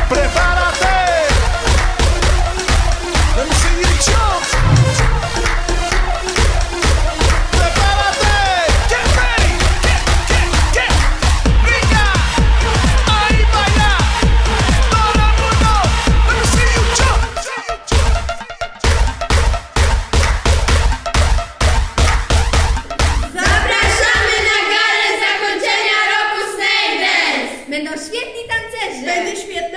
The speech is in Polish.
Prepárate. Let me see you jump. Prepárate. Get ready. Get. Niña, ahí baila. Todo el mundo. Let me see you jump. Zapraszamy na galę zakończenia roku Snake Dance! Będą świetni tancerze! Będzie świetnie.